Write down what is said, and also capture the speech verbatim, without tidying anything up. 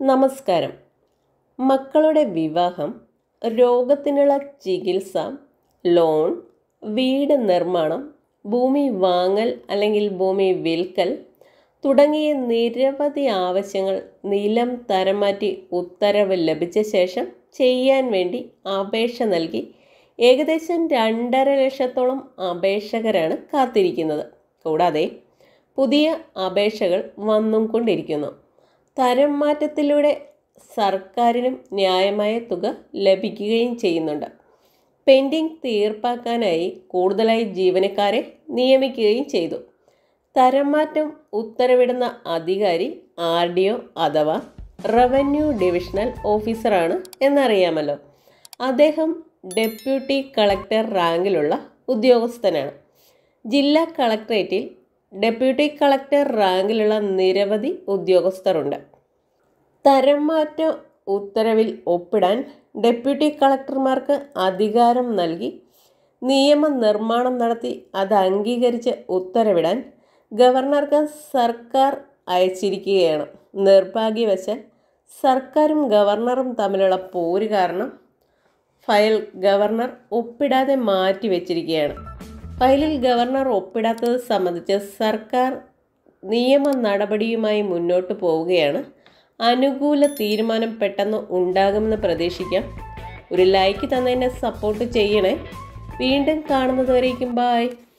നമസ്കാരം. മക്കളുടെ വിവാഹം, രോഗത്തിനുള്ള ചികിത്സ, ലോൺ, വീട് നിർമ്മാണം, ഭൂമി വാങ്ങൽ അല്ലെങ്കിൽ ഭൂമി വിൽക്കൽ തുടങ്ങിയ നിരവധി ആവശ്യങ്ങൾ നിലം തരംമാറ്റി ഉത്തരവ് ലഭിച്ച ശേഷം ചെയ്യാൻ വേണ്ടി അപേക്ഷ നൽകി ഏകദേശം രണ്ടര ലക്ഷത്തോളം അപേക്ഷകരാണ് കാത്തിരിക്കുന്നത്. കൂടാതെ പുതിയ അപേക്ഷകൾ വന്നും കൊണ്ടിരിക്കുന്നു. തരം മാറ്റത്തിലൂടെ സർക്കാരിനും ന്യായമായ തുക ലഭിക്കുകയും ചെയ്യുന്നുണ്ട്. പെൻഡിങ് തീർപ്പാക്കാനായി കൂടുതലായി ജീവനക്കാരെ നിയമിക്കുകയും ചെയ്തു. തരം മാറ്റം ഉത്തരവിടുന്ന അധികാരി ആർ ഡി ഒ അഥവാ റവന്യൂ ഡിവിഷണൽ ഓഫീസറാണ് എന്നറിയാമല്ലോ. അദ്ദേഹം ഡെപ്യൂട്ടി കളക്ടർ റാങ്കിലുള്ള ഉദ്യോഗസ്ഥനാണ്. ജില്ലാ കളക്ടറേറ്റിൽ ഡെപ്യൂട്ടി കളക്ടർ റാങ്കിലുള്ള നിരവധി ഉദ്യോഗസ്ഥരുണ്ട്. തരം മാറ്റ ഉത്തരവിൽ ഒപ്പിടാൻ ഡെപ്യൂട്ടി കളക്ടർമാർക്ക് അധികാരം നൽകി നിയമനിർമ്മാണം നടത്തി അത് അംഗീകരിച്ച് ഉത്തരവിടാൻ ഗവർണർക്ക് സർക്കാർ അയച്ചിരിക്കുകയാണ്. നിർഭാഗ്യവശാൽ സർക്കാരും ഗവർണറും തമ്മിലുള്ള പോര് കാരണം ഫയൽ ഗവർണർ ഒപ്പിടാതെ മാറ്റി വച്ചിരിക്കുകയാണ്. ഫയലിൽ ഗവർണർ ഒപ്പിടാത്തത് സംബന്ധിച്ച് സർക്കാർ നിയമ നടപടിയുമായി മുന്നോട്ട് പോവുകയാണ്. അനുകൂല തീരുമാനം പെട്ടെന്ന് ഉണ്ടാകുമെന്ന് പ്രതീക്ഷിക്കാം. ഒരു ലൈക്ക് തന്നതിനെ സപ്പോർട്ട് ചെയ്യണേ. വീണ്ടും കാണുന്നത് വരേക്കും ബായ്.